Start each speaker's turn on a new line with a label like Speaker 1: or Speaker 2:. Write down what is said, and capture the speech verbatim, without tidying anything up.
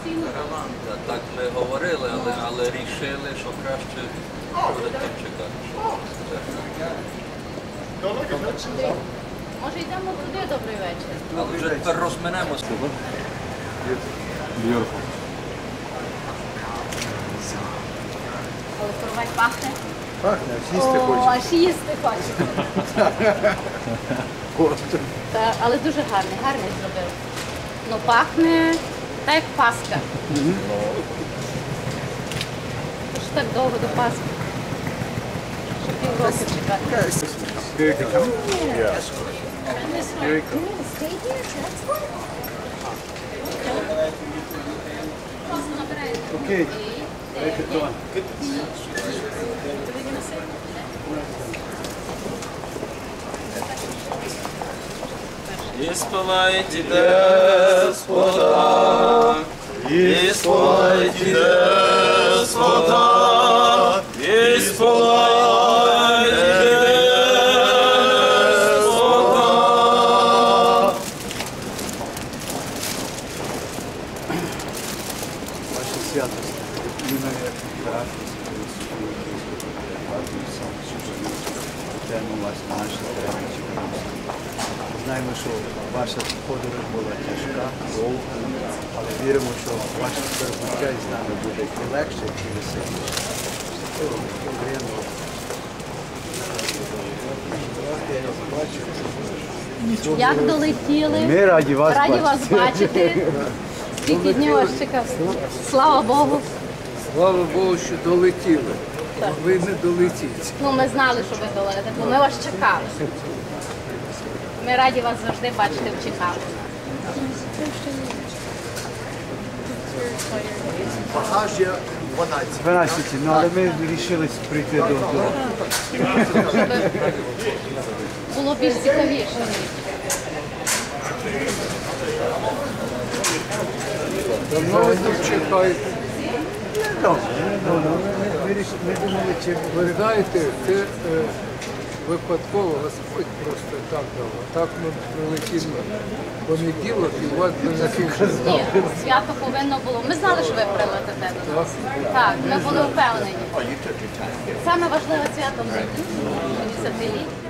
Speaker 1: Та, так ми говорили, але, але рішили, що краще перед тим чекати.
Speaker 2: Андрій, може йдемо туди, добрий вечір.
Speaker 1: Але вже тепер розминемося.
Speaker 2: Але коровай пахне.
Speaker 3: Пахне, з'їсти
Speaker 2: О,
Speaker 3: хоче.
Speaker 2: аж їсти хоче. Та, але дуже гарний, гарний зробив. Ну пахне так як Пасха. Що ж так довго до Пасхи? Що півроку чекати.
Speaker 3: Окей.
Speaker 4: Исполайте, Господа, исполайте, Господа, исполайте, Господа.
Speaker 3: Ваша святость, ім'я Брату, тему вас наші требачі. Знаємо, що ваша подорож була тяжка, довга, але віримо, що ваше перебуття із нами буде і легше, і веселіше. Приємно.
Speaker 2: Як долетіли?
Speaker 3: Ми раді вас
Speaker 2: Раді
Speaker 3: бачити.
Speaker 2: вас бачити. Скільки днів вас чекав? Слава Богу.
Speaker 5: Слава Богу, що долетіли. Ви не долетіте.
Speaker 2: Ну, ми знали, що ви долетите, бо ми вас чекали. Ми раді вас завжди бачити в Чикаго.
Speaker 3: Багажя дванадцять, ну але ми вирішили прийти до того.
Speaker 2: Щоб було більш цікавіше.
Speaker 5: Давно ви тут чекаєте.
Speaker 3: Ну, ну, ну, ми, вирішили, ми думали, чи
Speaker 5: Ви знаєте, це е, випадково, Господь просто так дав. А так ми прилетіли в понеділок і у вас би на кінці.
Speaker 2: Ні, свято повинно було. Ми знали, що ви прилетите до нас. Так, ми були впевнені. Саме важливе свято в житті – десятиліття.